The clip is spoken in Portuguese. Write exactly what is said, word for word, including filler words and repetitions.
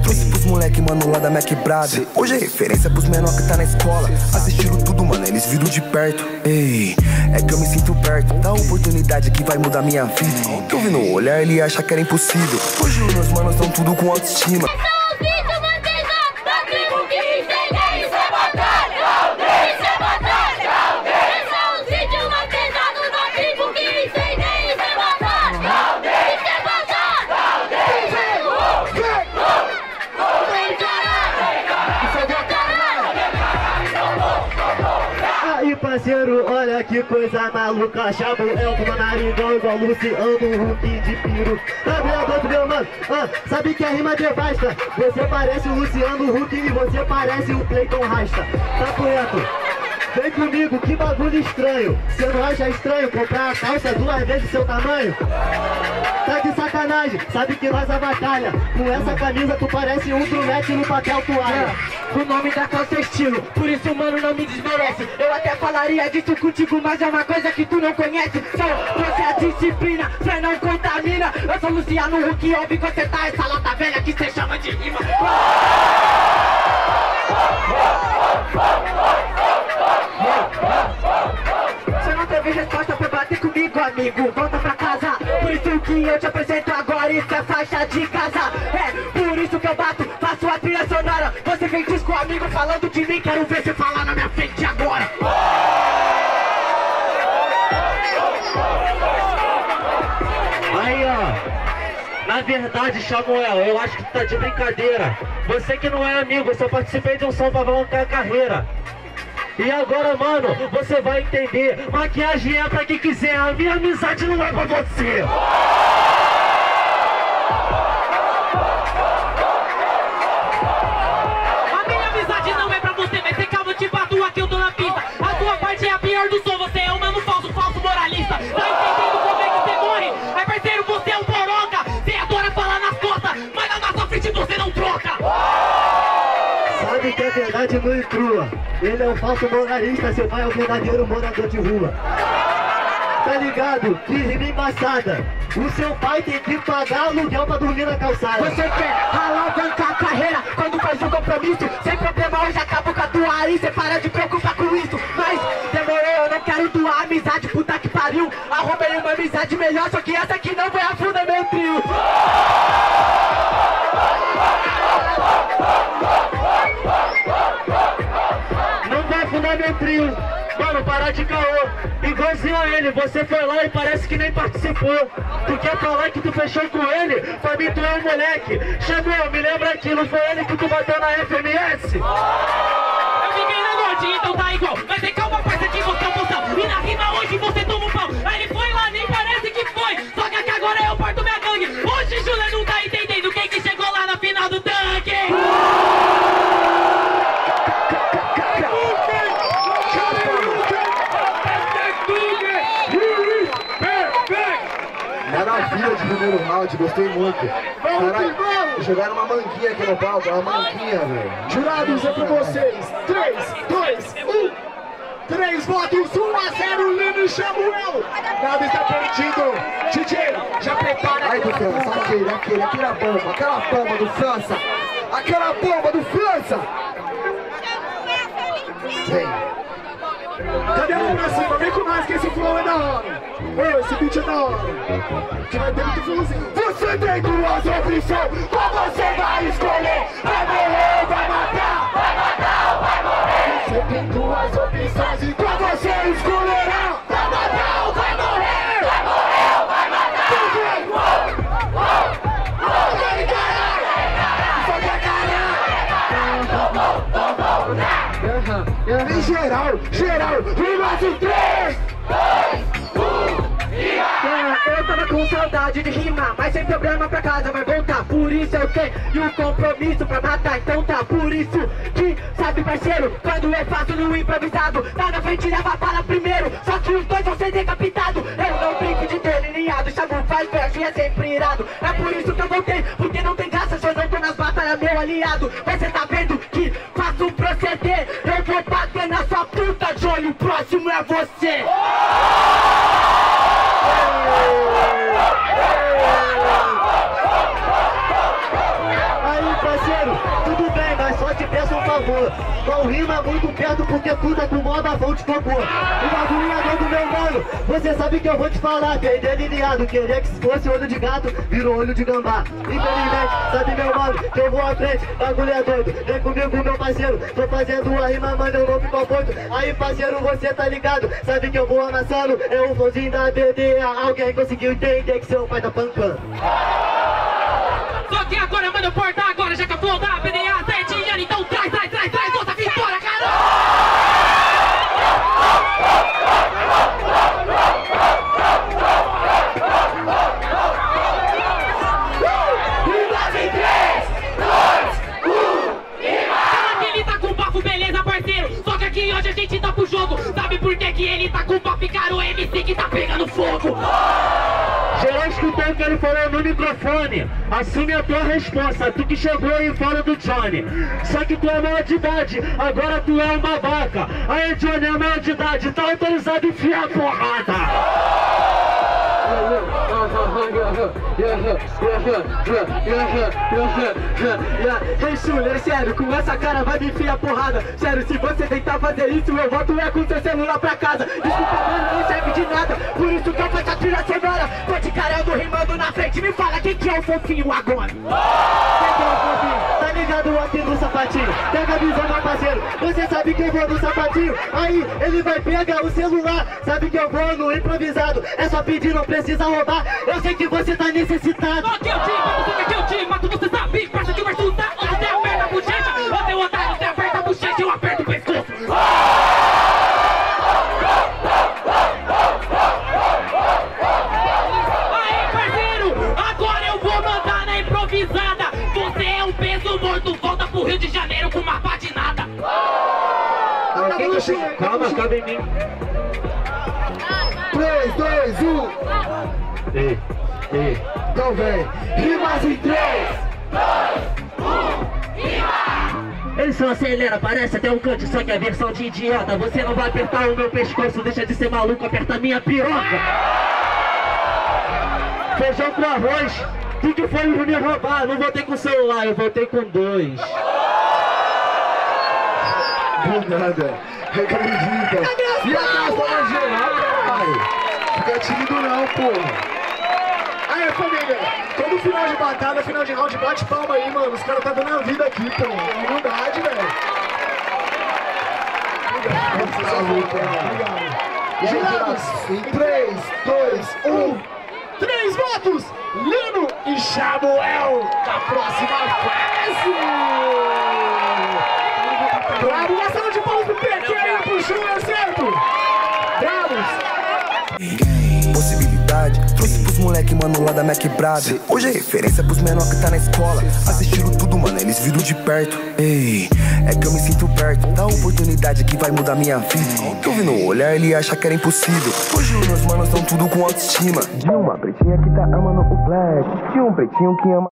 Trouxe pros moleque, mano, lá da minha quebrada. Hoje é referência pros menor que tá na escola. Assistiram tudo, mano, eles viram de perto. Ei, é que eu me sinto perto da oportunidade que vai mudar minha vida. Eu vi no olhar, ele acha que era impossível. Hoje os meus manos estão tudo com autoestima. Parceiro, olha que coisa maluca. Chamo Elton, narigão igual Luciano Huck de Piro. Tá vendo, meu mano? Ah, sabe que a rima devasta. Você parece o Luciano Huck e você parece o Cleiton Rasta. Tá correto? Vem comigo, que bagulho estranho. Você não acha estranho comprar a calça duas vezes seu tamanho? Tá de sacanagem, sabe que nós a batalha. Com essa camisa tu parece um trunete no papel toalha. O nome da calça é estilo, por isso mano não me desmerece. Eu até falaria disso contigo, mas é uma coisa que tu não conhece. Só você a disciplina, cê não contamina. Eu sou Luciano Huck, ouve você tá essa lata velha que cê chama de rima. Você não teve resposta pra bater comigo, amigo, volta pra casa. Por isso que eu te apresento agora, isso é faixa de casa. É, por isso que eu bato, faço a trilha sonora. Você vem disco amigo falando de mim, quero ver você falar na minha frente agora. Aí ó, na verdade Samuel, eu acho que tu tá de brincadeira. Você que não é amigo, eu só participei de um som pra alavancar a carreira. E agora, mano, você vai entender. Maquiagem é pra quem quiser, a minha amizade não é pra você. A minha amizade não é pra você, mas tem calma, eu te bato aqui, eu tô na pista. A tua parte é a pior do som, você é um mano falso, falso moralista. Tá entendendo como é que você morre? Aí parceiro, você é um boroca. Você adora falar nas costas, mas na nossa frente você não troca. Sabe que é verdade nua e crua. Ele é um falso moralista, seu pai é um verdadeiro morador de rua. Tá ligado? Que rima embaçada. O seu pai tem que pagar aluguel pra dormir na calçada. Você quer alavancar a carreira quando faz um compromisso. Sem problema, hoje acabo com a tua aí. Cê para de preocupar com isso. Mas demorou, eu não quero doar amizade, puta que pariu. Arrumei uma amizade melhor, só que essa aqui não vai afundar meu trio. Não vai afundar meu trio. Mano, parar de caô. Igualzinho a ele, você foi lá e parece que nem participou. Tu quer falar que tu fechou com ele? Pra mim tu é um moleque. Samuel, me lembra aquilo, foi ele que tu bateu na F M S? Eu fiquei na noite, então tá igual. Mas tem calma, parça, que você é um moção. E na rima hoje você toma um pau. Aí ele foi lá, nem parece que foi. Só que aqui agora eu porto minha gangue. Hoje Júlia não tá entendendo quem que chegou lá na final do tanque. Maravilha de primeiro round, gostei muito. Caralho, jogaram uma manguinha aqui no palco, uma manguinha, velho. Jurados, é pra vocês. três, dois, um. três votos, um a zero, Lino e Samuel. Nada está perdido. D J, já prepara. Aí do França, aquele, aquele, aquela bomba, aquela bomba do França. Aquela bomba do França. Vem. Cadê a mão pra cima? Vem com nós que esse flow é da hora. Ô, esse beat é da hora. Que vai ter muito flowzinho. Você tem duas opções, qual você vai escolher? Vai morrer ou vai matar? Vai matar ou vai morrer? Você tem duas opções e qual você escolherá? Vai matar ou vai morrer? Vai morrer ou vai matar? Uou, uou, uou, vai caralho! Só quer caralho! Em geral, geral, rima de três, dois, um, rima! Eu tava com saudade de rimar, mas sem problema pra casa vai voltar. Por isso eu tenho um compromisso pra matar. Então tá, por isso que, sabe parceiro, quando eu faço no improvisado, tá na frente leva a bala primeiro, só que os dois vão ser decapitados. Eu não brinco de delineado, chamo faz verso e é sempre irado. É por isso que eu voltei, porque não tem graça se eu não tô nas batalhas, meu aliado. Mas cê tá vendo que faço um proceder, eu vou bater na sua puta, Johnny, o próximo é você. Aí, parceiro, favor. Não rima muito perto porque tu tá com mó bafão de cocô. O bagulho é do meu mano, você sabe que eu vou te falar. Bem delineado, queria que se fosse olho de gato, virou olho de gambá. Infelizmente, sabe meu mano, que eu vou à frente, bagulho é doido. Vem comigo meu parceiro, tô fazendo uma rima, mano, eu não fico apoio. Aí parceiro, você tá ligado, sabe que eu vou amassando. É o flowzinho da B D A, alguém conseguiu entender que seu pai tá pancando. Só que agora, mano, porta agora, já que a flow da B D A sete anos, então traz, traz, traz, traz outra vitória, cara! Hoje a gente tá pro jogo, sabe por que que ele tá com o papo, cara, o M C que tá pegando fogo. Geral escutou o que ele falou no microfone. Assume a tua resposta, tu que chegou aí fora do Johnny. Só que tu é maior de idade, agora tu é um babaca. Aí Johnny é maior de idade, tá autorizado a enfiar a porrada. Ei, Schuller, sério, com essa cara vai me enfiar porrada. Sério, se você tentar fazer isso, eu volto é com seu celular pra casa. Desculpa, mano, não serve de nada, por isso que eu faço a trilha sonora. Tô de caramba rimando na frente, me fala quem que é o fofinho agora. Quem que é o fofinho? Tá ligado aqui no sapatinho? Pega a visão, meu parceiro, você sabe que eu vou no sapatinho. Aí, ele vai pegar o celular, sabe que eu vou no improvisado. É só pedir, não precisa roubar, eu sei que você tá necessitado. Ok, eu te mato, porque que eu te mato, você sabe, parça que vai estudar. Ou você aperta a bochecha, ou teu otário, você aperta a bochecha e eu aperto o pescoço. Aí, parceiro, agora eu vou mandar na improvisada. Você é um peso morto, volta pro Rio de Janeiro com uma pá de nada. Calma, calma em mim. três, dois, um. Ei, ei. Então vem. Rimas em três, dois, um, rima! Ele só acelera, parece até um cante, só que é versão de idiota. Você não vai apertar o meu pescoço, deixa de ser maluco, aperta minha piroca. Feijão com arroz, tu que foi me roubar, não voltei com o celular, eu voltei com dois. Do nada, acredita. E a casa geral, caralho? Fica tímido não, porra. Aí, família, todo final de batalha, final de round, bate palma aí, mano. Os caras tá dando a vida aqui, pô. Humildade, velho. Girados em três, dois, um. Três votos! Lino e Samuel da próxima fase! Bravo, uma salva de palmas pro P Q aí, pro Júnior, certo? Bravos! Possibilidade, trouxe pros moleque, mano, lá da Mac Brada. Hoje é referência pros menor que tá na escola. Assistiram tudo, mano, eles viram de perto. Ei, é que eu me sinto perto da oportunidade que vai mudar minha vida. Tô vendo o olhar, ele acha que era impossível. Hoje os meus manos tão tudo com autoestima. De uma pretinha que tá amando o black, de um pretinho que ama